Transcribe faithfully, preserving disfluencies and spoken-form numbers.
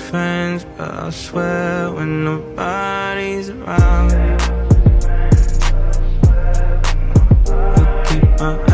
friends, but I swear when nobody's around, you keep my